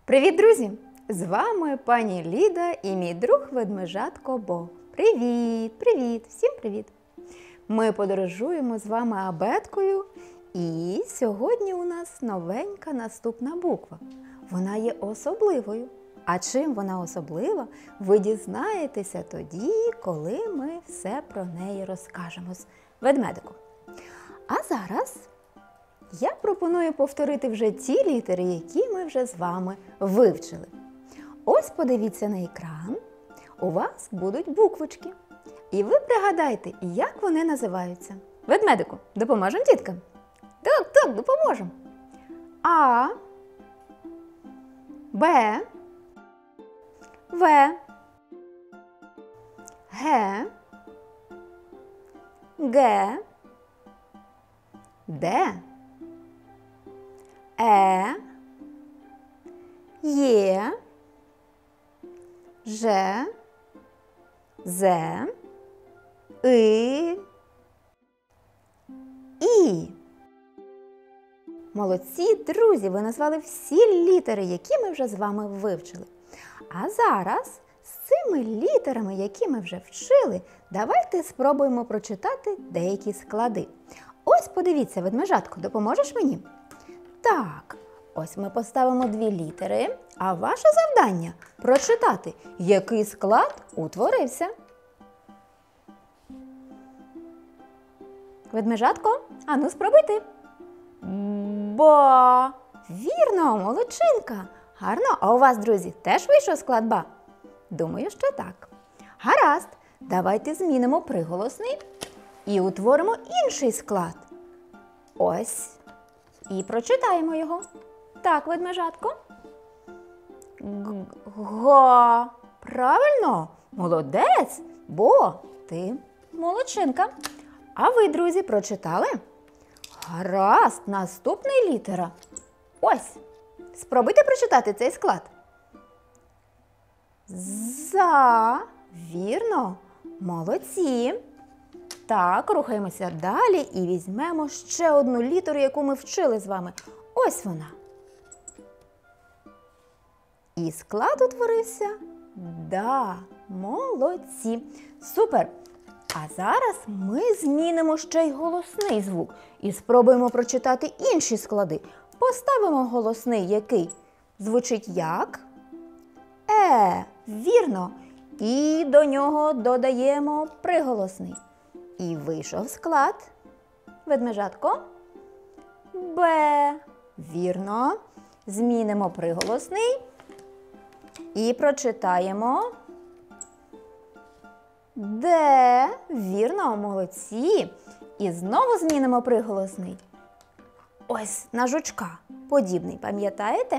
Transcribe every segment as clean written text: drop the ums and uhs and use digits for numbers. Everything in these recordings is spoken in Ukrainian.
Привіт, друзі! З вами пані Ліда і мій друг ведмежатко Бо. Привіт! Привіт! Всім привіт! Ми подорожуємо з вами абеткою, і сьогодні у нас новенька наступна буква. Вона є особливою. А чим вона особлива, ви дізнаєтеся тоді, коли ми все про неї розкажемо з ведмедиком. А зараз я пропоную повторити вже ті літери, які ми вже з вами вивчили. Ось подивіться на екран, у вас будуть буквочки. І ви пригадайте, як вони називаються. Ведмедику, допоможемо діткам? Так, допоможемо. А, Б, В, Г, Г, Д, Є, Ж, З, І. Молодці, друзі, ви назвали всі літери, які ми вже з вами вивчили. А зараз з цими літерами, які ми вже вчили, давайте спробуємо прочитати деякі склади. Ось подивіться, ведмежатко, допоможеш мені? Так, ось ми поставимо дві літери, а ваше завдання – прочитати, який склад утворився. Ведмежатко, ану спробуйте. Ба! Вірно, молодчинка! Гарно, а у вас, друзі, теж вийшов склад ба? Думаю, що так. Гаразд, давайте змінимо приголосний і утворимо інший склад. Ось. І прочитаємо його. Так, ведмежатко. Га. Правильно? Молодець, Бо ти молодчинка. А ви, друзі, прочитали? Гаразд, наступна літера. Ось. Спробуйте прочитати цей склад. За. Вірно. Молодці. Так, рухаємося далі і візьмемо ще одну літеру, яку ми вчили з вами. Ось вона. І склад утворився. Да, молодці. Супер. А зараз ми змінимо ще й голосний звук і спробуємо прочитати інші склади. Поставимо голосний, який звучить як вірно. І до нього додаємо приголосний. І вийшов склад. Ведмежатко. Б. Вірно. Змінимо приголосний і прочитаємо Д. Вірно, молодці. І знову змінимо приголосний. Ось на жучка подібний, пам'ятаєте?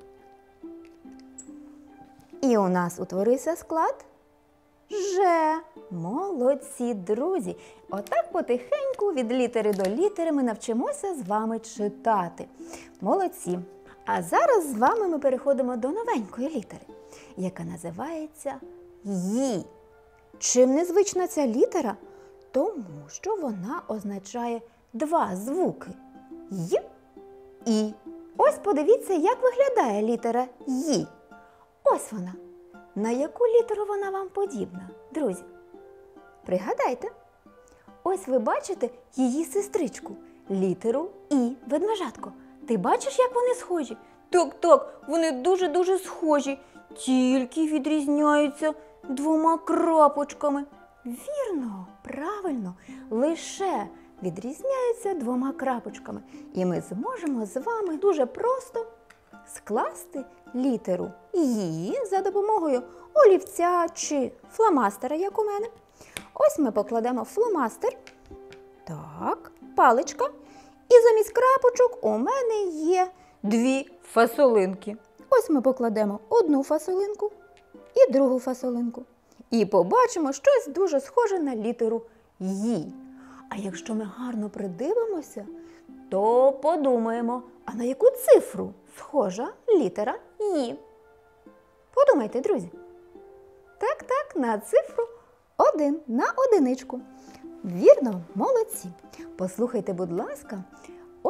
І у нас утворився склад Ж. Молодці, друзі! Отак потихеньку від літери до літери ми навчимося з вами читати. Молодці! А зараз з вами ми переходимо до новенької літери, яка називається Ї. Чим незвична ця літера? Тому що вона означає два звуки – Й, І. Ось подивіться, як виглядає літера Ї. Ось вона. На яку літеру вона вам подібна, друзі? Пригадайте. Ось ви бачите її сестричку, літеру І. Ведмежатко, ти бачиш, як вони схожі? Так, вони дуже-дуже схожі, тільки відрізняються двома крапочками. Вірно, правильно, лише відрізняються двома крапочками. І ми зможемо з вами дуже просто скласти літеру «Ї» за допомогою олівця чи фломастера, як у мене. Ось ми покладемо фломастер. Так, паличка. І замість крапочок у мене є дві фасолинки. Ось ми покладемо одну фасолинку і другу фасолинку. І побачимо щось дуже схоже на літеру «Ї». А якщо ми гарно придивимося, то подумаємо, а на яку цифру схожа літера «Ї»? Подумайте, друзі. Так, на цифру 1, на одиничку. Вірно, молодці. Послухайте, будь ласка, ось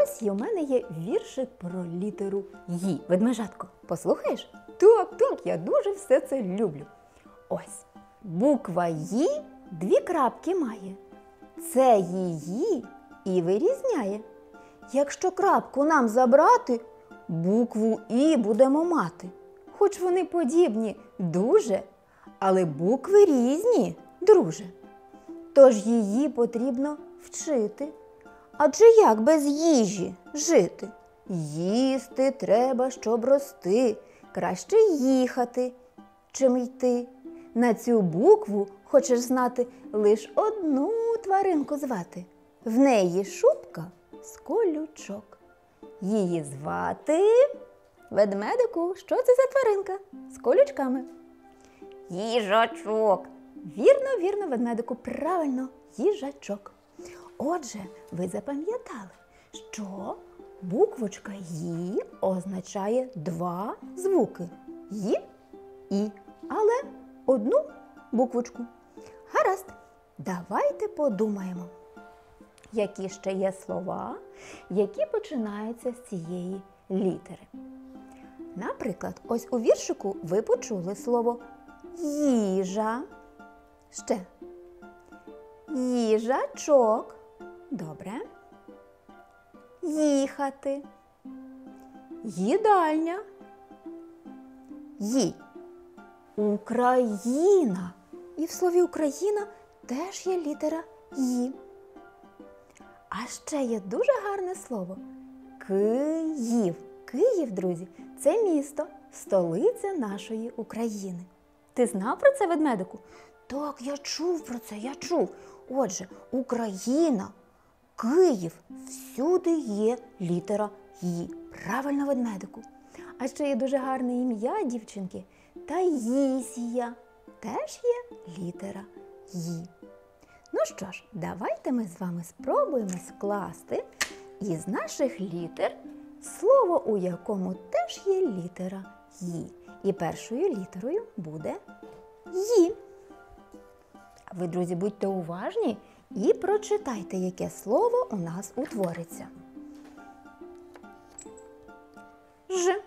ось і у мене є віршик про літеру «Ї». Ведмежатко, послухаєш? Так, я дуже все це люблю. Ось, буква «Ї» 2 крапки має. Це її і вирізняє. Якщо крапку нам забрати, букву «І» будемо мати. Хоч вони подібні дуже, але букви різні, друже. Тож її потрібно вчити. Адже як без їжі жити? Їсти треба, щоб рости, краще їхати, чим йти. На цю букву хочеш знати лиш одну тваринку звати. В неї шубка з колючок. Її звати ведмедику. Що це за тваринка? З колючками. Їжачок. Вірно, ведмедику, правильно, їжачок. Отже, ви запам'ятали, що буквочка «Ї» означає 2 звуки – «Ї» і, але одну буквочку. Гаразд, давайте подумаємо, які ще є слова, які починаються з цієї літери. Наприклад, ось у віршику ви почули слово «їжа». Ще. Їжачок. Добре. Їхати. Їдальня. Ї. Україна. І в слові Україна теж є літера «Ї». А ще є дуже гарне слово Київ. Київ, друзі, це місто, столиця нашої України. Ти знав про це, ведмедику? Так, я чув про це, я чув. Отже, Україна, Київ, всюди є літера «Ї». Правильно, ведмедику. А ще є дуже гарне ім'я дівчинки – Таїсія. Теж є літера «Ї». Ну що ж, давайте ми з вами спробуємо скласти із наших літер слово, у якому теж є літера «Ї». І першою літерою буде «Ї». А ви, друзі, будьте уважні і прочитайте, яке слово у нас утвориться. Ж.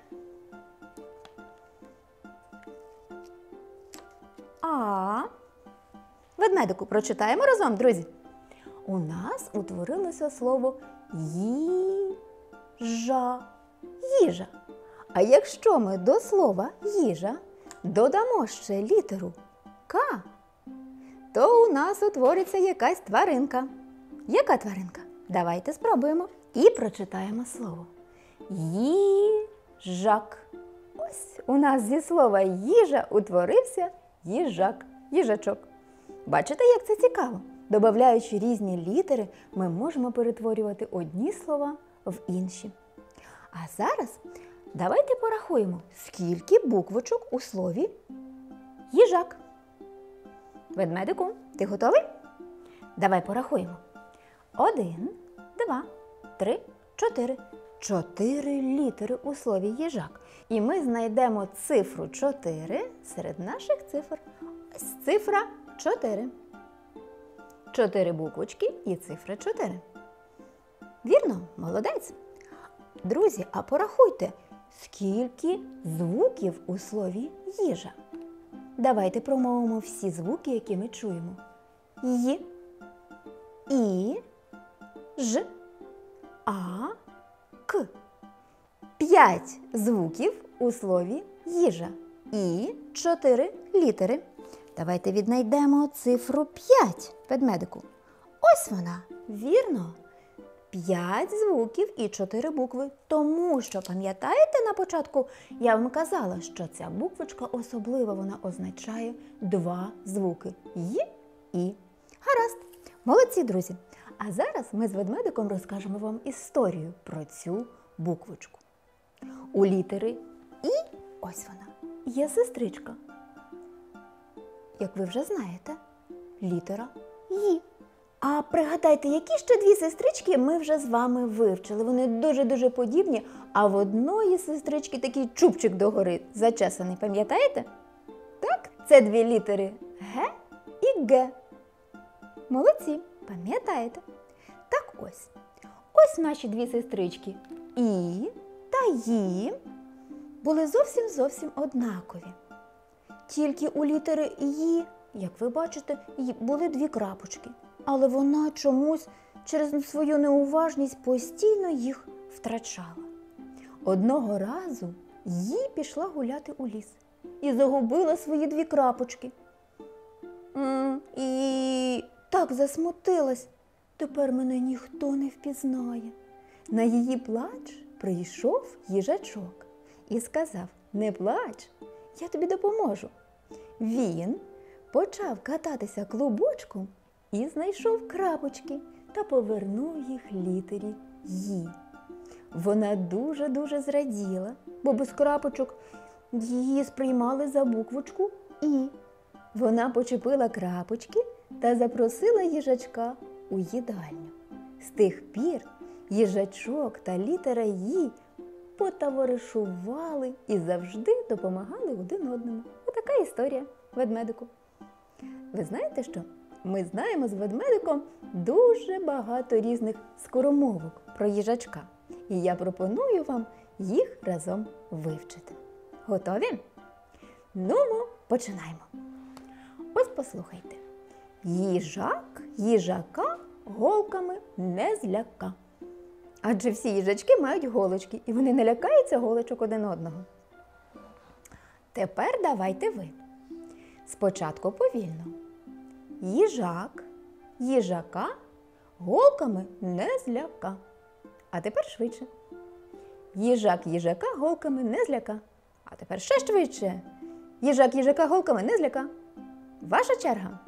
А. Ведмедику, прочитаємо разом, друзі. У нас утворилося слово їжа. Їжа. А якщо ми до слова їжа додамо ще літеру К, то у нас утвориться якась тваринка. Яка тваринка? Давайте спробуємо і прочитаємо слово. Їжак. Ось у нас зі слова їжа утворився їжак, їжачок. Бачите, як це цікаво? Добавляючи різні літери, ми можемо перетворювати одні слова в інші. А зараз давайте порахуємо, скільки буквочок у слові їжак. Ведмедику, ти готовий? Давай порахуємо. 1, 2, 3, 4. 4 літери у слові їжак. І ми знайдемо цифру 4 серед наших цифр. Ось цифра 4. 4 буквочки і цифра 4. Вірно? Молодець. Друзі, а порахуйте, скільки звуків у слові їжа. Давайте промовимо всі звуки, які ми чуємо. Й, І, Ж, А, К. 5 звуків у слові їжа і 4 літери. Давайте віднайдемо цифру 5, ведмедику. Ось вона, вірно. 5 звуків і 4 букви, тому що, пам'ятаєте, на початку я вам казала, що ця буквочка особлива, вона означає 2 звуки – «й» і. Гаразд, молодці, друзі! А зараз ми з ведмедиком розкажемо вам історію про цю буквочку. У літери «і», ось вона, є сестричка. Як ви вже знаєте, літера «й». А пригадайте, які ще 2 сестрички ми вже з вами вивчили. Вони дуже-дуже подібні, а в одної сестрички такий чубчик догори зачесаний, пам'ятаєте? Так, це 2 літери Г і Г. Молодці, пам'ятаєте? Так ось ось наші дві сестрички І та Ї були зовсім однакові. Тільки у літери Ї, як ви бачите, були дві крапочки. Але вона чомусь через свою неуважність постійно їх втрачала. Одного разу Ї пішла гуляти у ліс і загубила свої дві крапочки. І так засмутилась. Тепер мене ніхто не впізнає. На її плач прийшов їжачок і сказав: «Не плач, я тобі допоможу». Він почав кататися клубочком і знайшов крапочки та повернув їх літері «Ї». Вона дуже зраділа, бо без крапочок її сприймали за буквочку «І». Вона почепила крапочки та запросила їжачка у їдальню. З тих пір їжачок та літера «Ї» потоваришували і завжди допомагали один одному. Отака історія ведмедику. Ви знаєте що? Ми знаємо з ведмедиком дуже багато різних скоромовок про їжачка. І я пропоную вам їх разом вивчити. Готові? Нумо, починаємо. Ось послухайте. Їжак їжака голками не зляка. Адже всі їжачки мають голочки, і вони не лякаються голочок один одного. Тепер давайте ви. Спочатку повільно. Їжак їжака голками не зляка. А тепер швидше. Їжак їжака голками не зляка. А тепер ще швидше. Їжак їжака голками не зляка. Ваша черга.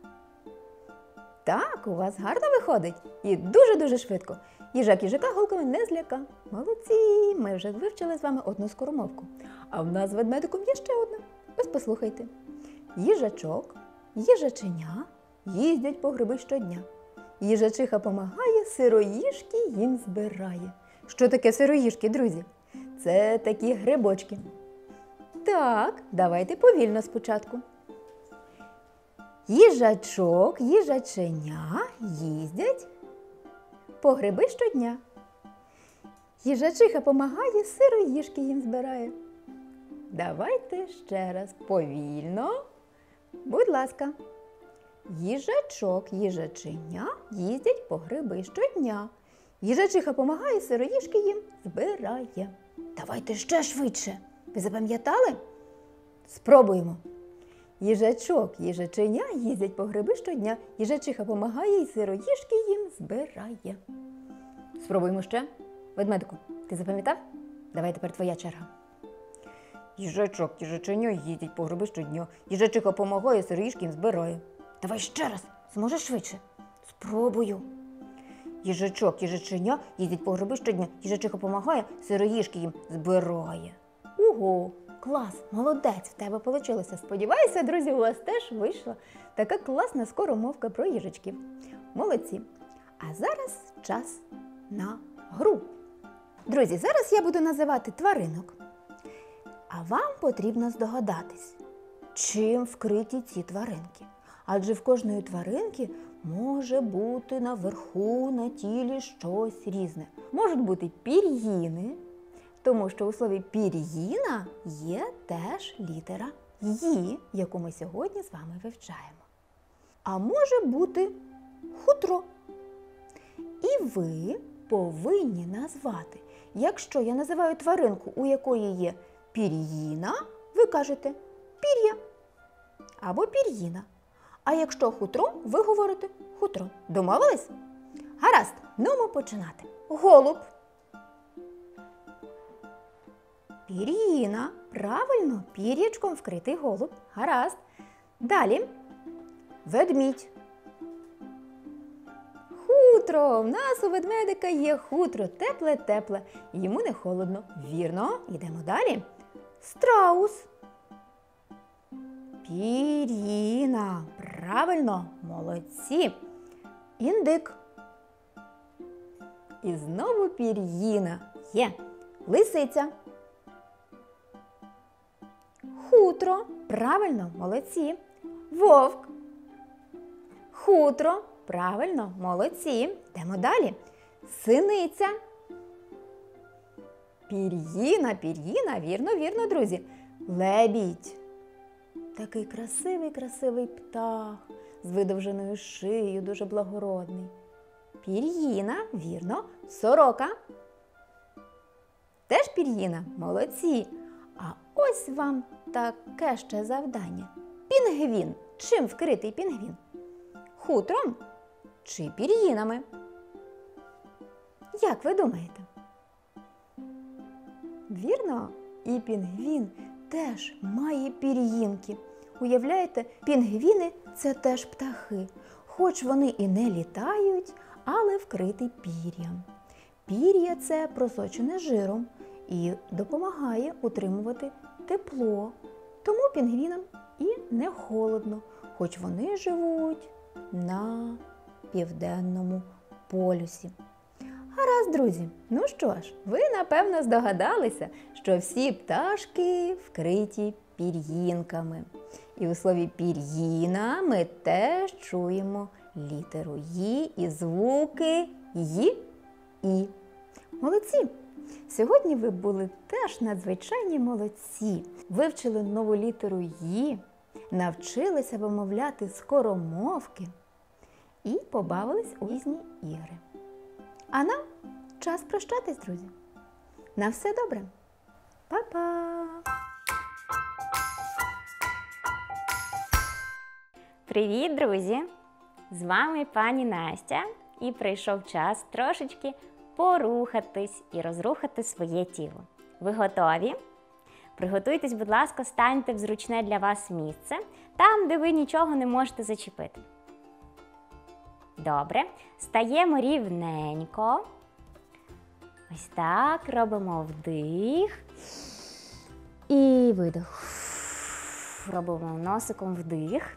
Так, у вас гарно виходить. І дуже швидко. Їжак їжака голками не зляка. Молодці! Ми вже вивчили з вами одну скоромовку. А в нас з ведмедиком є ще одна. Ось послухайте. Їжачок, їжаченя їздять по гриби щодня. Їжачиха помагає, сироїжки їм збирає. Що таке сироїжки, друзі? Це такі грибочки. Так, давайте повільно спочатку. Їжачок, їжаченя їздять по гриби щодня. Їжачиха помагає, сироїжки їм збирає. Давайте ще раз повільно. Будь ласка. Їжачок, їжаченя їздять по гриби щодня. Їжачиха помагає, сироїжки їм збирає. Давайте ще швидше. Ви запам'ятали? Спробуємо. Їжачок, їжаченя їздять по гриби щодня. Їжачиха помагає і сироїжки їм збирає. Спробуємо ще. Ведмедику, ти запам'ятав? Давай тепер твоя черга. Їжачок, їжаченя їздять по гриби щодня. Їжачиха помагає, сироїжки їм збирає. Давай ще раз. Зможеш швидше? Спробую. Їжачок, їжаченя їздять по гриби щодня. Їжачиха помагає, сироїжки їм збирає. Ого! Клас, молодець, в тебе вийшло. Сподіваюся, друзі, у вас теж вийшла така класна скоромовка про їжачків. Молодці. А зараз час на гру. Друзі, зараз я буду називати тваринок. А вам потрібно здогадатись, чим вкриті ці тваринки. Адже в кожної тваринки може бути наверху, на тілі щось різне. Можуть бути пір'їни, тому що у слові пір'їна є теж літера «Ї», яку ми сьогодні з вами вивчаємо. А може бути хутро. І ви повинні назвати. Якщо я називаю тваринку, у якої є пір'їна, ви кажете пір'я або пір'їна. А якщо хутро, ви говорите хутро. Домовились? Гаразд, нумо починати. Голуб. Пір'їна. Правильно, пір'ячком вкритий голуб. Гаразд. Далі. Ведмідь. Хутро. В нас у ведмедика є хутро. Тепле-тепле. Йому не холодно. Вірно. Йдемо далі. Страус. Пір'їна. Правильно. Молодці. Індик. І знову пір'їна. Є. Лисиця. Хутро. Правильно. Молодці. Вовк. Хутро. Правильно. Молодці. Йдемо далі. Синиця. Пір'їна, вірно, друзі. Лебідь. Такий красивий птах з видовженою шиєю, дуже благородний. Пір'їна, вірно. Сорока. Теж пір'їна, молодці. А ось вам таке ще завдання. Пінгвін. Чим вкритий пінгвін? Хутром чи пір'їнами? Як ви думаєте? Вірно, і пінгвін теж має пір'їнки. Уявляєте, пінгвіни – це теж птахи. Хоч вони і не літають, але вкриті пір'ям. Пір'я – це просочене жиром і допомагає утримувати тепло. Тому пінгвінам і не холодно, хоч вони живуть на південному полюсі. Гаразд, друзі, ну що ж, ви, напевно, здогадалися, що всі пташки вкриті пір'їнками. І у слові «пір'їна» ми теж чуємо літеру «ї» і звуки «ї», «і». Молодці! Сьогодні ви були теж надзвичайні молодці. Вивчили нову літеру «ї», навчилися вимовляти скоромовки і побавились у різні ігри. А нам час прощатись, друзі. На все добре. Па-па! Привіт, друзі! З вами пані Настя. І прийшов час трошечки порухатись і розрухати своє тіло. Ви готові? Приготуйтесь, будь ласка, станьте в зручне для вас місце, там, де ви нічого не можете зачепити. Добре. Стаємо рівненько. Ось так. Робимо вдих. І видих. Робимо носиком вдих.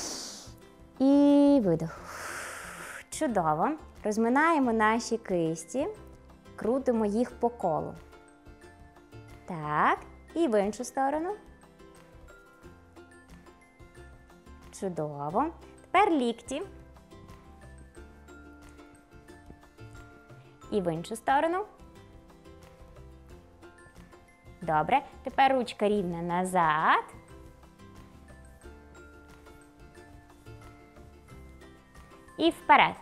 І видих. Чудово. Розминаємо наші кисті. Крутимо їх по колу. Так. І в іншу сторону. Чудово. Тепер лікті. І в іншу сторону. Добре. Тепер ручка рівна назад. І вперед.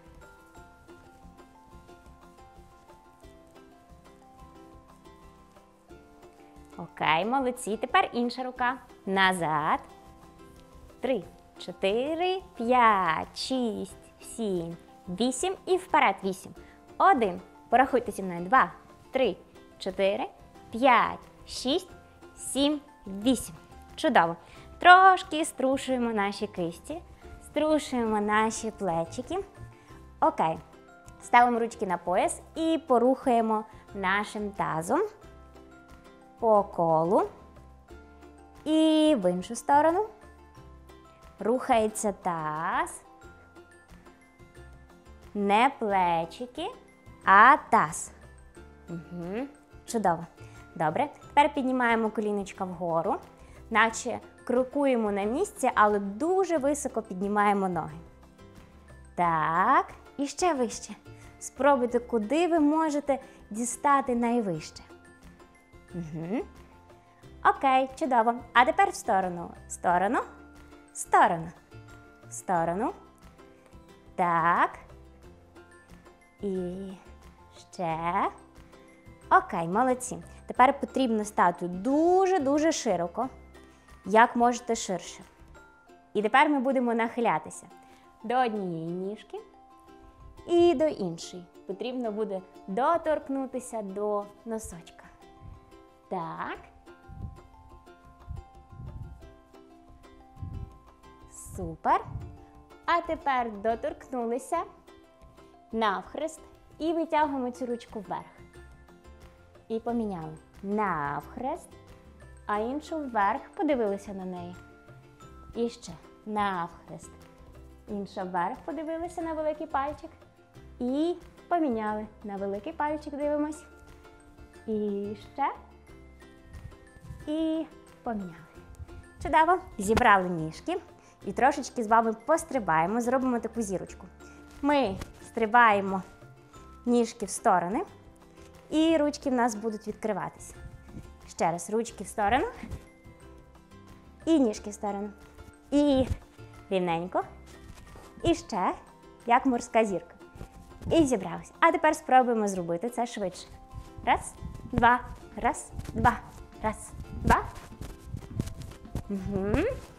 Окей, молодці. Тепер інша рука. Назад. 3, 4, 5, 6, 7, 8 і вперед 8. 1. Порахуйте зі мною. 2, 3, 4, 5, 6, 7, 8. Чудово. Трошки струшуємо наші кисті. Струшуємо наші плечики. Окей. Ставимо ручки на пояс і порухаємо нашим тазом по колу. І в іншу сторону. Рухається таз. Не плечики, а таз. Угу. Чудово. Добре. Тепер піднімаємо коліночка вгору, наче крокуємо на місці, але дуже високо піднімаємо ноги. Так. І ще вище. Спробуйте, куди ви можете дістати найвище. Угу. Окей, чудово. А тепер в сторону. Сторону. Сторону. Сторону. Так. І ще. Окей, молодці. Тепер потрібно стати дуже-дуже широко. Як можете ширше. І тепер ми будемо нахилятися до однієї ніжки і до іншої. Потрібно буде доторкнутися до носочка. Так. Супер. А тепер доторкнулися навхрест і витягуємо цю ручку вверх. І поміняли. Навхрест, а іншу вверх, подивилися на неї. І ще навхрест. Інша вверх, подивилися на великий пальчик. І поміняли. На великий пальчик дивимось. І ще. І поміняли. Чудово. Зібрали ніжки. І трошечки з вами пострибаємо. Зробимо таку зірочку. Ми стрибаємо ніжки в сторони. І ручки в нас будуть відкриватися. Ще раз, ручки в сторону. І ніжки в сторону. І рівненько. І ще, як морська зірка. І зібралися. А тепер спробуємо зробити це швидше. Раз, два, раз, два, раз, два. Угу.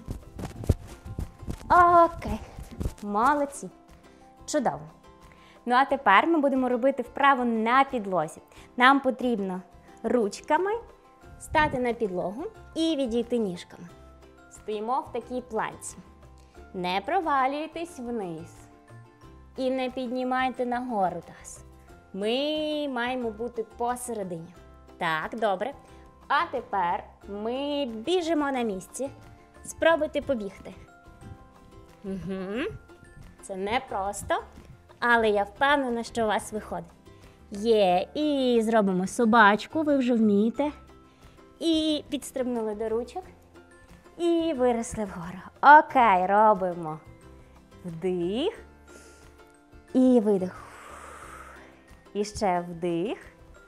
Окей. Молодці. Чудово. Ну а тепер ми будемо робити вправу на підлозі. Нам потрібно ручками стати на підлогу і відійти ніжками. Стоїмо в такій планці. Не провалюйтесь вниз. І не піднімайте нагору таз. Ми маємо бути посередині. Так, добре. А тепер ми біжимо на місці. Спробуйте побігти. Угу. Це непросто, але я впевнена, що у вас виходить. Є, і зробимо собачку, ви вже вмієте. І підстрибнули до ручок. І виросли вгору. Окей, робимо вдих. І видих. І ще вдих.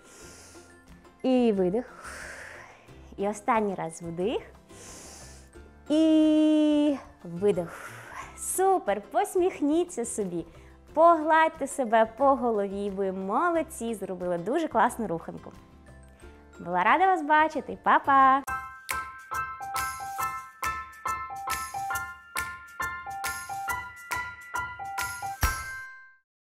І видих. І останній раз вдих. І видих. Супер! Посміхніться собі. Погладьте себе по голові. Ви молодці, зробили дуже класну руханку. Була рада вас бачити. Па-па!